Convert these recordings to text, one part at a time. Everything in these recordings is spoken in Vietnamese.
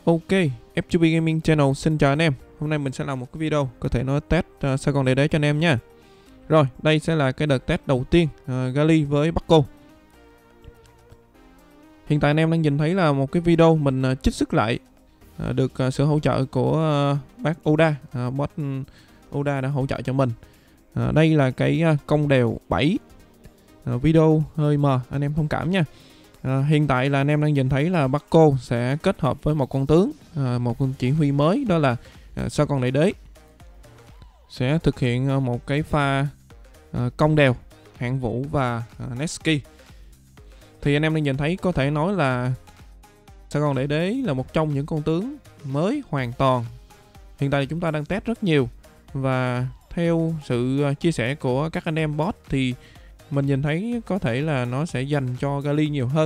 Ok, FGP Gaming Channel xin chào anh em. Hôm nay mình sẽ làm một cái video có thể nói test Saigon Đế cho anh em nha. Rồi, đây sẽ là cái đợt test đầu tiên Gali với Bucko. Hiện tại anh em đang nhìn thấy là một cái video mình trích xuất lại được sự hỗ trợ của bác Oda, bot Oda đã hỗ trợ cho mình. Đây là cái công đèo 7. Video hơi mờ, anh em thông cảm nha. Hiện tại là anh em đang nhìn thấy là Bucko sẽ kết hợp với một con tướng, một con chỉ huy mới, đó là Saigon Đế. Sẽ thực hiện một cái pha công đèo, hạng vũ và Neski. Thì anh em đang nhìn thấy có thể nói là Saigon Đế là một trong những con tướng mới hoàn toàn. Hiện tại chúng ta đang test rất nhiều, và theo sự chia sẻ của các anh em bot thì mình nhìn thấy có thể là nó sẽ dành cho Gali nhiều hơn.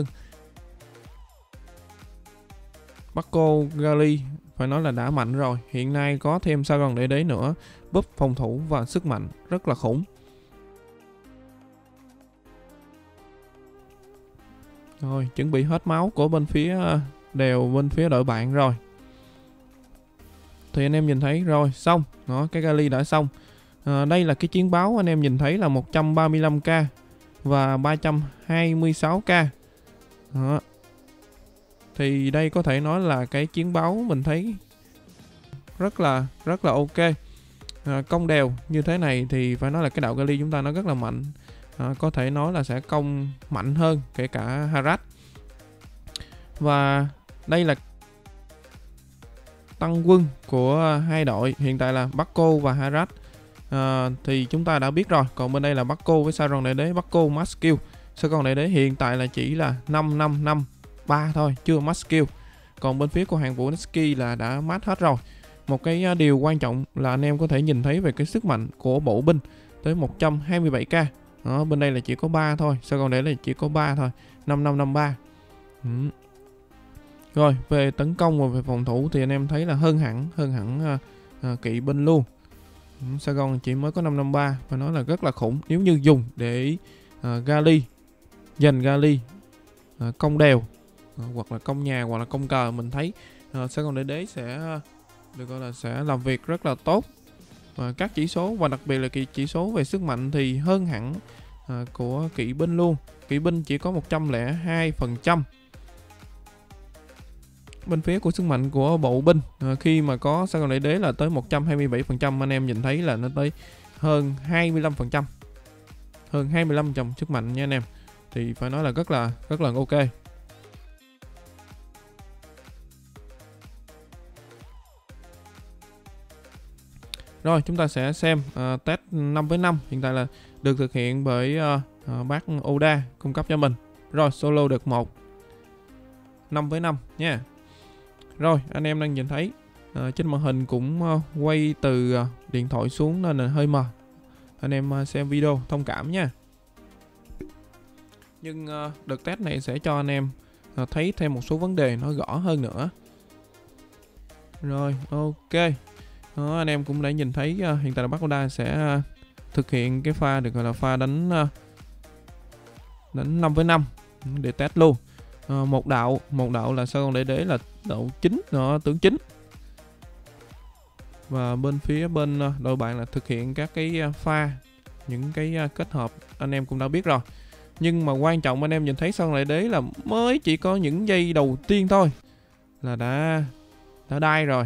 Bucko Gali phải nói là đã mạnh rồi. Hiện nay có thêm Saigon Đế nữa, buff phòng thủ và sức mạnh rất là khủng. Rồi, chuẩn bị hết máu của bên phía đèo bên phía đội bạn rồi. Thì anh em nhìn thấy rồi, xong. Đó, cái Gali đã xong. Đây là cái chiến báo anh em nhìn thấy là 135k và 326k. Đó. Thì đây có thể nói là cái chiến báo mình thấy rất là ok. Công đèo như thế này thì phải nói là cái đạo Gali chúng ta nó rất là mạnh. Có thể nói là sẽ công mạnh hơn kể cả Harat. Và đây là tăng quân của hai đội, hiện tại là Bucko và Harat. Thì chúng ta đã biết rồi. Còn bên đây là Bucko với Saigon Đế. Bucko max skill, Saigon Đế hiện tại là chỉ là 5553 thôi, chưa max skill. Còn bên phía của hàng vũ Neski là đã max hết rồi. Một cái điều quan trọng là anh em có thể nhìn thấy về cái sức mạnh của bộ binh tới 127k. Đó, bên đây là chỉ có 3 thôi, Saigon Đế là chỉ có 3 thôi, 5553. Rồi, về tấn công và về phòng thủ thì anh em thấy là hơn hẳn kỵ binh luôn. Saigon chỉ mới có 553, và nó là rất là khủng. Nếu như dùng để Gali, dành Gali công đèo, hoặc là công nhà, hoặc là công cờ, mình thấy Saigon Đế sẽ được gọi là sẽ làm việc rất là tốt. Và các chỉ số, và đặc biệt là chỉ số về sức mạnh thì hơn hẳn của kỵ binh luôn. Kỵ binh chỉ có 102%. Bên phía của sức mạnh của bộ binh khi mà có Saigon Đế là tới 127%, anh em nhìn thấy là nó tới hơn 25%. Hơn 25% sức mạnh nha anh em. Thì phải nói là rất là ok. Rồi, chúng ta sẽ xem test 5v5 hiện tại là được thực hiện bởi bác Oda cung cấp cho mình. Rồi, solo được 1 5v5 nha. Rồi, anh em đang nhìn thấy trên màn hình cũng quay từ điện thoại xuống nên là hơi mờ. Anh em xem video thông cảm nha. Nhưng đợt test này sẽ cho anh em thấy thêm một số vấn đề nó rõ hơn nữa. Rồi, ok. Đó, anh em cũng đã nhìn thấy hiện tại là bác Oda sẽ thực hiện cái pha được gọi là pha đánh 5v5 để test luôn. Một đạo là Saigon Đế là đạo chính, tướng chính. Và bên phía bên đội bạn là thực hiện các cái pha, những cái kết hợp anh em cũng đã biết rồi. Nhưng mà quan trọng anh em nhìn thấy Saigon Đế là mới chỉ có những giây đầu tiên thôi là đã đai rồi.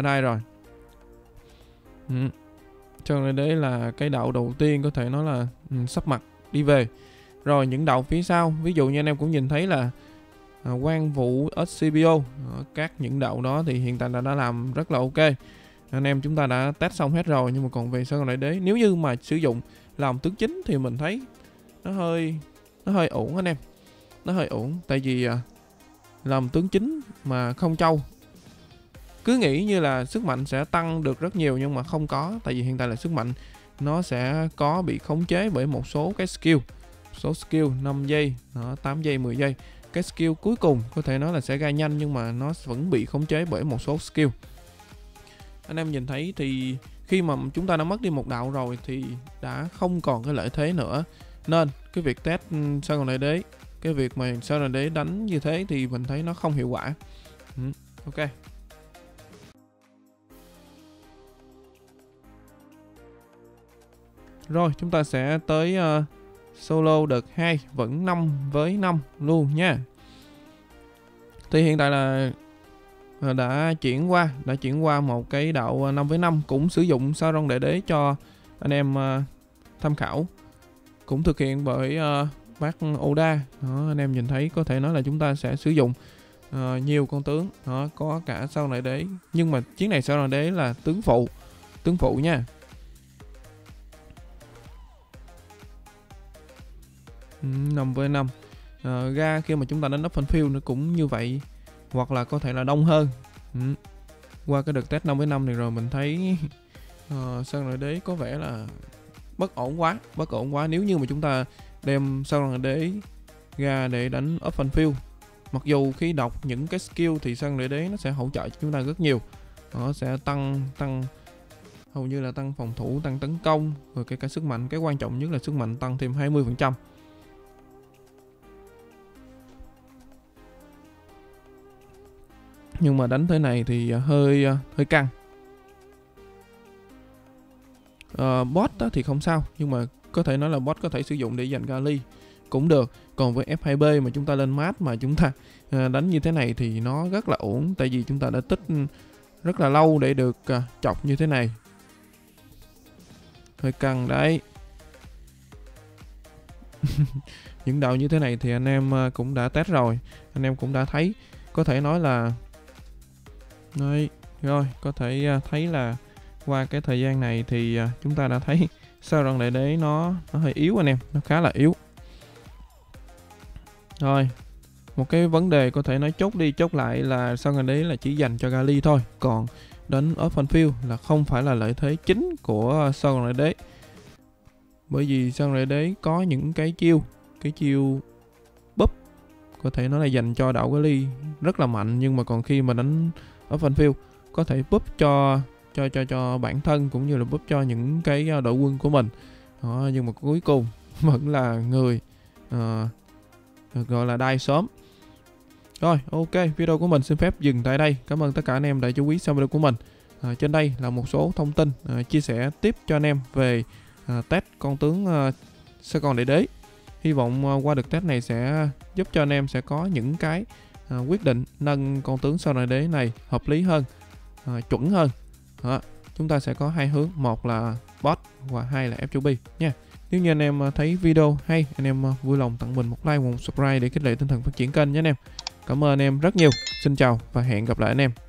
Saigon Đế là cái đạo đầu tiên có thể nói là sắp mặt đi về. Rồi những đạo phía sau, ví dụ như anh em cũng nhìn thấy là Quang Vũ SCPO, các những đạo đó thì hiện tại đã làm rất là ok. Anh em chúng ta đã test xong hết rồi. Nhưng mà còn về Saigon Đế, nếu như mà sử dụng làm tướng chính thì mình thấy nó hơi ổn anh em. Nó hơi ổn, tại vì làm tướng chính mà không trâu. Cứ nghĩ như là sức mạnh sẽ tăng được rất nhiều nhưng mà không có. Tại vì hiện tại là sức mạnh nó sẽ có bị khống chế bởi một số cái skill. Số skill 5 giây, 8 giây, 10 giây. Cái skill cuối cùng có thể nói là sẽ ra nhanh, nhưng mà nó vẫn bị khống chế bởi một số skill. Anh em nhìn thấy thì khi mà chúng ta đã mất đi một đạo rồi thì đã không còn cái lợi thế nữa. Nên cái việc test Saigon Đế, cái việc mà Saigon Đế đánh như thế thì mình thấy nó không hiệu quả. Ok. Rồi chúng ta sẽ tới solo đợt 2 vẫn 5-5 luôn nha. Thì hiện tại là đã chuyển qua một cái đạo 5-5, cũng sử dụng Sauron Đại Đế cho anh em tham khảo, cũng thực hiện bởi bác Oda đó. Anh em nhìn thấy có thể nói là chúng ta sẽ sử dụng nhiều con tướng đó, có cả Sauron Đại Đế, nhưng mà chiến này Sauron Đại Đế là tướng phụ nha. 5-5 ra khi mà chúng ta đánh open field nó cũng như vậy, hoặc là có thể là đông hơn. Qua cái đợt test 5-5 này rồi mình thấy Sauron Đại Đế có vẻ là bất ổn quá. Nếu như mà chúng ta đem Sauron Đại Đế ra để đánh open field, mặc dù khi đọc những cái skill thì Sauron Đại Đế nó sẽ hỗ trợ cho chúng ta rất nhiều, nó sẽ tăng hầu như là tăng phòng thủ, tăng tấn công, rồi kể cả sức mạnh. Cái quan trọng nhất là sức mạnh tăng thêm 20%. Nhưng mà đánh thế này thì hơi căng. Bot thì không sao, nhưng mà có thể nói là bot có thể sử dụng để giành Gali cũng được. Còn với F2B mà chúng ta lên map mà chúng ta đánh như thế này thì nó rất là ổn, tại vì chúng ta đã tích rất là lâu để được chọc như thế này. Hơi căng đấy. Những đạo như thế này thì anh em cũng đã test rồi, anh em cũng đã thấy, có thể nói là đây, rồi có thể thấy là qua cái thời gian này thì chúng ta đã thấy Sauron Đại Đế nó hơi yếu anh em, nó khá là yếu. Rồi, một cái vấn đề có thể nói chốt đi chốt lại là Sauron Đại Đế là chỉ dành cho Gali thôi, còn đến open field là không phải là lợi thế chính của Sauron Đại Đế. Bởi vì Sauron Đại Đế có những cái chiêu búp có thể nó là dành cho đạo Gali rất là mạnh, nhưng mà còn khi mà đánh open field có thể búp cho bản thân cũng như là búp cho những cái đội quân của mình đó, nhưng mà cuối cùng vẫn là người gọi là die sớm. Rồi ok, video của mình xin phép dừng tại đây. Cảm ơn tất cả anh em đã chú ý xem video của mình. Trên đây là một số thông tin chia sẻ tiếp cho anh em về test con tướng Sauron Đại Đế. Hy vọng qua đợt test này sẽ giúp cho anh em sẽ có những cái quyết định nâng con tướng Sauron Đại Đế này hợp lý hơn, chuẩn hơn. Chúng ta sẽ có hai hướng, một là bot và hai là FUB nha. Nếu như anh em thấy video hay, anh em vui lòng tặng mình một like và một subscribe để khích lệ tinh thần phát triển kênh nhé anh em. Cảm ơn anh em rất nhiều. Xin chào và hẹn gặp lại anh em.